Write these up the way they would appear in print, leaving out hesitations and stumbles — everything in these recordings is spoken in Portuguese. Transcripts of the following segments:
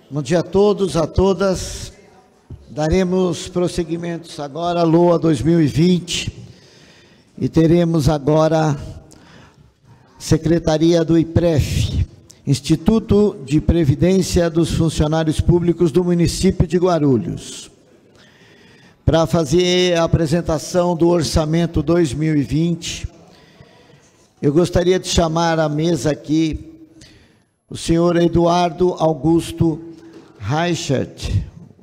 Bom dia a todos, a todas. Daremos prosseguimentos agora à LOA 2020 e teremos agora Secretaria do IPREF, Instituto de Previdência dos Funcionários Públicos do município de Guarulhos. Para fazer a apresentação do orçamento 2020, eu gostaria de chamar à mesa aqui o senhor Eduardo Augusto Reichert,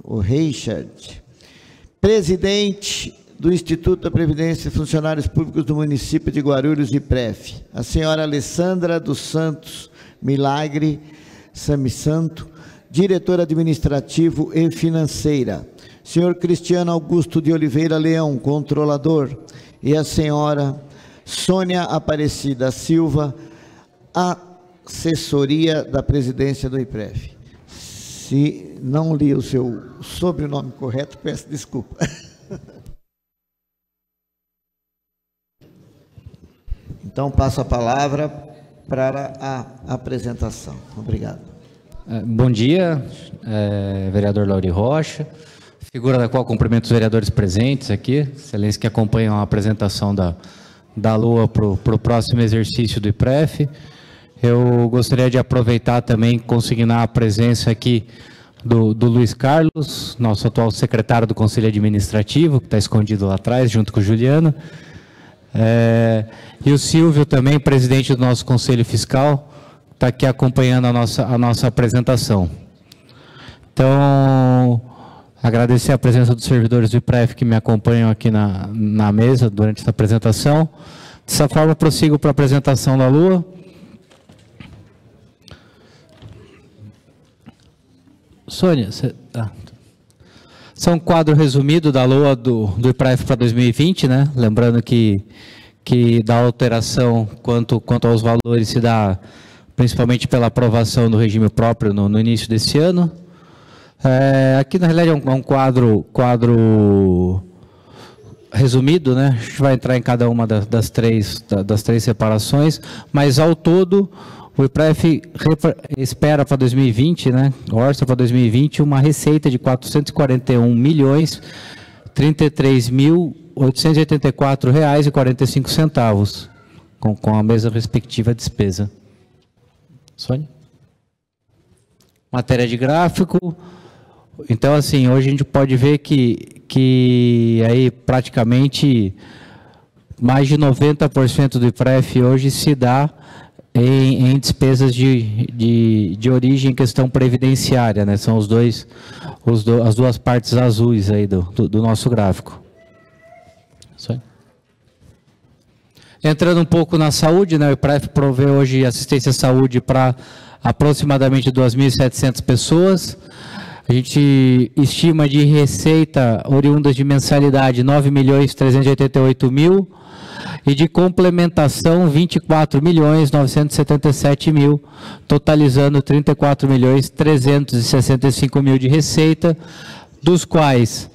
presidente do Instituto da Previdência e Funcionários Públicos do município de Guarulhos, IPREF. A senhora Alessandra dos Santos Milagre Samisanto, diretora administrativo e financeira. Senhor Cristiano Augusto de Oliveira Leão, controlador. E a senhora Sônia Aparecida Silva, assessoria da presidência do IPREF. Se não li o seu sobrenome correto, peço desculpa. Então, passo a palavra para a apresentação. Obrigado. Bom dia, vereador Lauri Rocha, figura da qual cumprimento os vereadores presentes aqui, excelência que acompanham a apresentação da LOA para o próximo exercício do IPREF. Eu gostaria de aproveitar também, consignar a presença aqui do Luiz Carlos, nosso atual secretário do Conselho Administrativo, que está escondido lá atrás, junto com o Juliano. E o Silvio também, presidente do nosso Conselho Fiscal, está aqui acompanhando a nossa apresentação. Então, agradecer a presença dos servidores do IPREF que me acompanham aqui na mesa durante essa apresentação. Dessa forma, prossigo para a apresentação da LOA. Sônia, são um quadro resumido da LOA do IPREF para 2020, né? Lembrando que da alteração quanto aos valores se dá principalmente pela aprovação do regime próprio no início desse ano. Aqui, na realidade, é um quadro resumido, né? A gente vai entrar em cada uma das três separações, mas ao todo o IPREF espera para 2020, né, orça para 2020, uma receita de R$ 441.884,45, com a mesma respectiva despesa. Sônia? Matéria de gráfico. Então, assim, hoje a gente pode ver que aí praticamente mais de 90% do IPREF hoje se dá em despesas de origem em questão previdenciária, né? São as duas partes azuis aí do nosso gráfico. Entrando um pouco na saúde, né? O IPREF provê hoje assistência à saúde para aproximadamente 2.700 pessoas. A gente estima de receita oriunda de mensalidade 9.388.000 e de complementação 24.977.000, totalizando 34.365.000 de receita, dos quais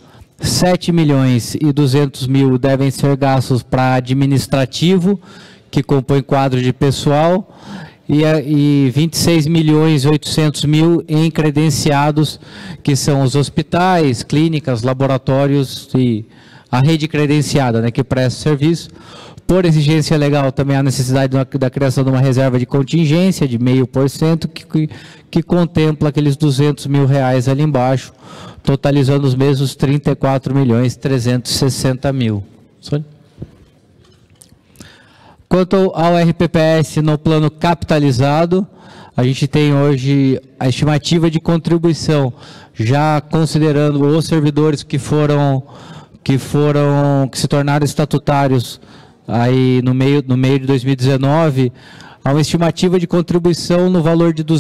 7.200.000 devem ser gastos para administrativo, que compõe quadro de pessoal, e 26.800.000 em credenciados, que são os hospitais, clínicas, laboratórios e a rede credenciada, né, que presta serviço. Por exigência legal, também há necessidade da criação de uma reserva de contingência de 0,5%, que contempla aqueles R$200.000 ali embaixo, totalizando os mesmos 34.360.000. Quanto ao RPPS no plano capitalizado, a gente tem hoje a estimativa de contribuição, já considerando os servidores que se tornaram estatutários aí no meio de 2019, há uma estimativa de contribuição no valor de R$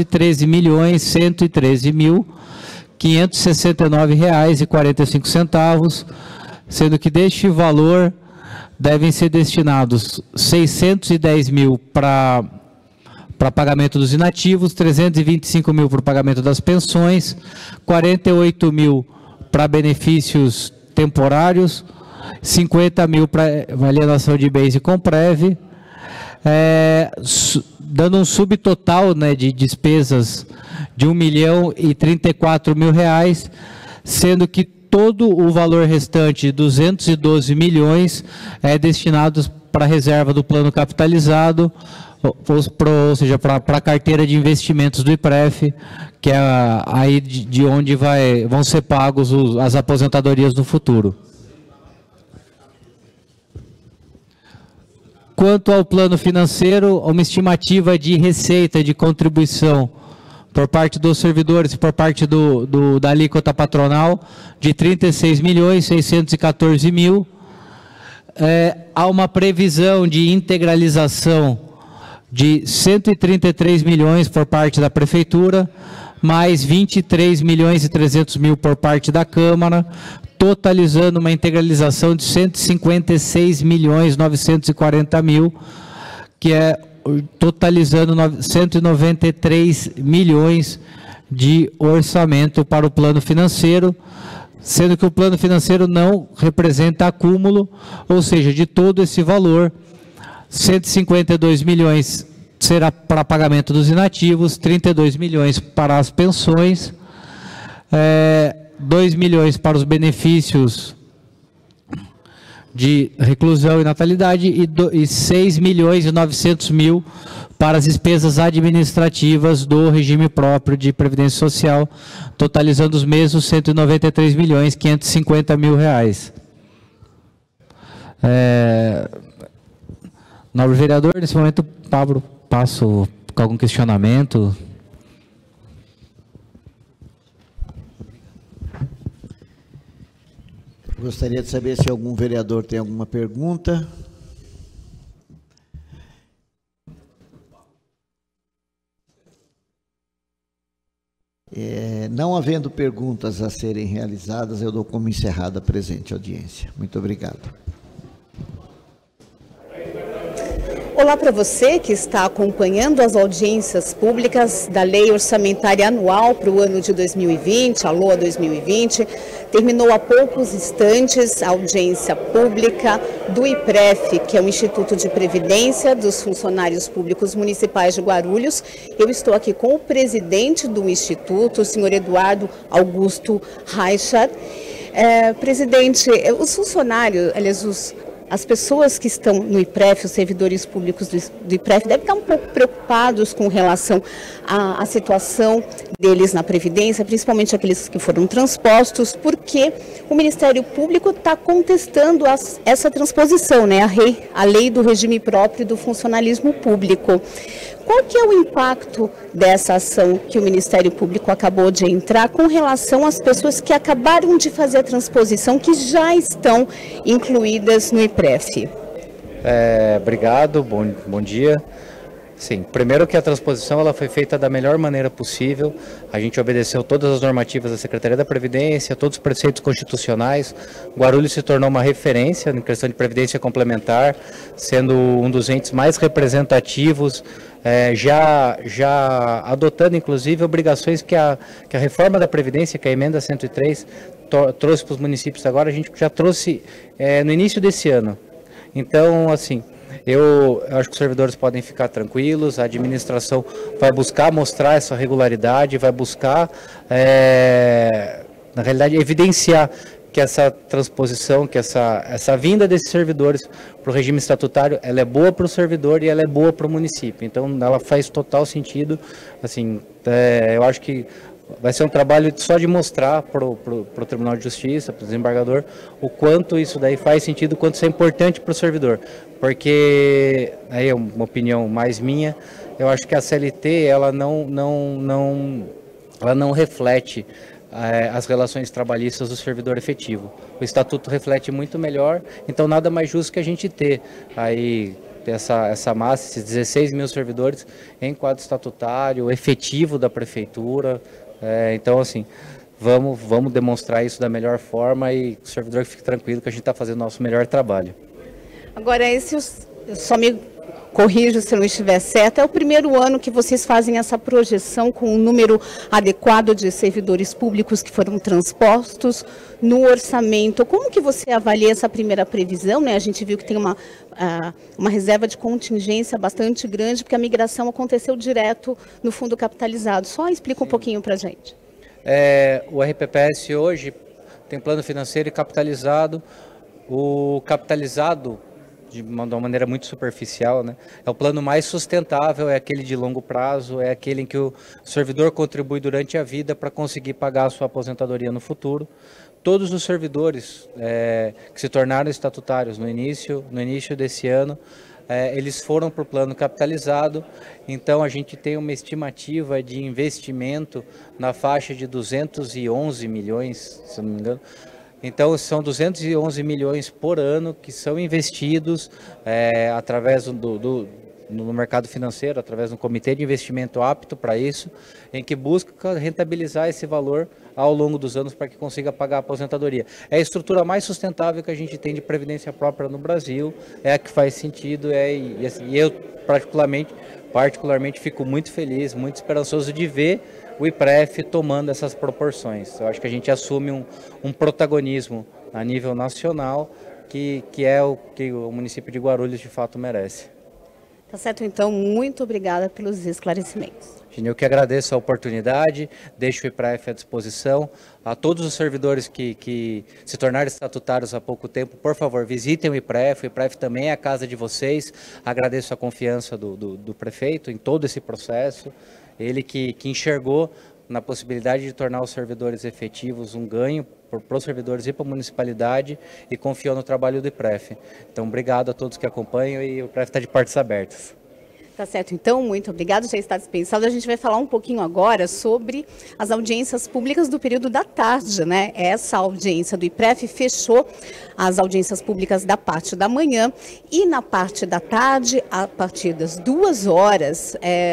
213.113.569,45, sendo que deste valor devem ser destinados 610.000 para pagamento dos inativos, 325.000 para o pagamento das pensões, 48.000 para benefícios temporários, 50.000 para alienação de bens e Comprev, dando um subtotal, né, de despesas de R$1.034.000, sendo que todo o valor restante de 212 milhões é destinado para a reserva do plano capitalizado, ou seja, para a carteira de investimentos do IPREF, que é aí de onde vão ser pagos as aposentadorias no futuro. Quanto ao plano financeiro, uma estimativa de receita de contribuição por parte dos servidores e por parte da alíquota patronal de R$36.614.000. Há uma previsão de integralização de R$133 milhões por parte da Prefeitura, mais R$23.300.000 por parte da Câmara, totalizando uma integralização de R$156.940.000, que é totalizando R$193 milhões de orçamento para o plano financeiro, sendo que o plano financeiro não representa acúmulo, ou seja, de todo esse valor, 152 milhões será para pagamento dos inativos, 32 milhões para as pensões, 2 milhões para os benefícios de reclusão e natalidade e 6.900.000 para as despesas administrativas do regime próprio de Previdência Social, totalizando os mesmos R$193.550.000. Nobre vereador, nesse momento, Pablo, passo com algum questionamento. Gostaria de saber se algum vereador tem alguma pergunta. Não havendo perguntas a serem realizadas, eu dou como encerrada a presente audiência. Muito obrigado. Olá para você que está acompanhando as audiências públicas da Lei Orçamentária Anual para o ano de 2020, a LOA 2020. Terminou há poucos instantes a audiência pública do IPREF, que é o Instituto de Previdência dos Funcionários Públicos Municipais de Guarulhos. Eu estou aqui com o presidente do Instituto, o senhor Eduardo Augusto Reichard. Presidente, os funcionários, aliás, as pessoas que estão no IPREF, os servidores públicos do IPREF, devem estar um pouco preocupados com relação à situação deles na Previdência, principalmente aqueles que foram transpostos, porque o Ministério Público está contestando essa transposição, né, a lei do regime próprio do funcionalismo público. Qual que é o impacto dessa ação que o Ministério Público acabou de entrar com relação às pessoas que acabaram de fazer a transposição, que já estão incluídas no IPREF? Obrigado, bom dia. Sim, primeiro que a transposição ela foi feita da melhor maneira possível, a gente obedeceu todas as normativas da Secretaria da Previdência, todos os preceitos constitucionais. Guarulhos se tornou uma referência em questão de previdência complementar, sendo um dos entes mais representativos, já adotando inclusive obrigações que a reforma da Previdência, que é a emenda 103, trouxe para os municípios agora, a gente já trouxe no início desse ano. Então, assim, eu acho que os servidores podem ficar tranquilos, a administração vai buscar mostrar essa regularidade, vai buscar, na realidade, evidenciar que essa transposição, que essa vinda desses servidores para o regime estatutário, ela é boa para o servidor e ela é boa para o município. Então, ela faz total sentido. Assim, eu acho que vai ser um trabalho só de mostrar para o Tribunal de Justiça, para o desembargador, o quanto isso daí faz sentido, o quanto isso é importante para o servidor. Porque, aí é uma opinião mais minha, eu acho que a CLT ela não reflete as relações trabalhistas do servidor efetivo. O Estatuto reflete muito melhor, então nada mais justo que a gente ter aí essa massa, esses 16 mil servidores em quadro estatutário, efetivo da Prefeitura. Então, assim, vamos demonstrar isso da melhor forma e o servidor fique tranquilo que a gente está fazendo o nosso melhor trabalho. Agora, só me corrija se eu não estiver certo, é o primeiro ano que vocês fazem essa projeção com um número adequado de servidores públicos que foram transpostos no orçamento. Como que você avalia essa primeira previsão, né? A gente viu que tem uma reserva de contingência bastante grande, porque a migração aconteceu direto no fundo capitalizado. Só explica um pouquinho para a gente. O RPPS hoje tem plano financeiro e capitalizado. O capitalizado, de uma maneira muito superficial, né, é o plano mais sustentável, é aquele de longo prazo, é aquele em que o servidor contribui durante a vida para conseguir pagar a sua aposentadoria no futuro. Todos os servidores que se tornaram estatutários no início desse ano, eles foram para o plano capitalizado, então a gente tem uma estimativa de investimento na faixa de 211 milhões, se não me engano. Então são 211 milhões por ano que são investidos através no mercado financeiro, através de um comitê de investimento apto para isso, em que busca rentabilizar esse valor ao longo dos anos para que consiga pagar a aposentadoria. É a estrutura mais sustentável que a gente tem de previdência própria no Brasil, é a que faz sentido, e eu particularmente fico muito feliz, muito esperançoso de ver o IPREF tomando essas proporções. Eu acho que a gente assume um protagonismo a nível nacional que é o que o município de Guarulhos de fato merece. Tá certo, então, muito obrigada pelos esclarecimentos. Eu que agradeço a oportunidade, deixo o IPREF à disposição. A todos os servidores que se tornaram estatutários há pouco tempo, por favor, visitem o IPREF também é a casa de vocês. Agradeço a confiança do prefeito em todo esse processo, ele que enxergou na possibilidade de tornar os servidores efetivos um ganho para os servidores e para a municipalidade e confiou no trabalho do IPREF. Então, obrigado a todos que acompanham e o IPREF está de portas abertas. Tá certo, então, muito obrigado, já está dispensado. A gente vai falar um pouquinho agora sobre as audiências públicas do período da tarde, né? Essa audiência do IPREF fechou as audiências públicas da parte da manhã e na parte da tarde, a partir das 2 horas,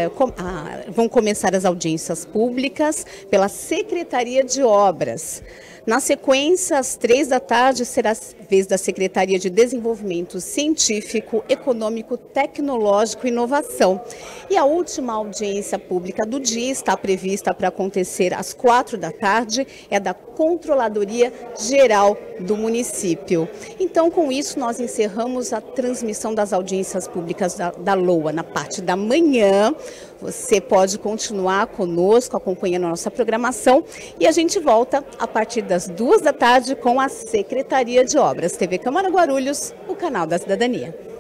vão começar as audiências públicas pela Secretaria de Obras. Na sequência, às 3 da tarde, será a vez da Secretaria de Desenvolvimento Científico, Econômico, Tecnológico e Inovação. E a última audiência pública do dia está prevista para acontecer às 4 da tarde, é da Controladoria Geral do município. Então, com isso, nós encerramos a transmissão das audiências públicas da LOA na parte da manhã. Você pode continuar conosco, acompanhando a nossa programação, e a gente volta a partir das 2 da tarde com a Secretaria de Obras. TV Câmara Guarulhos, o canal da cidadania.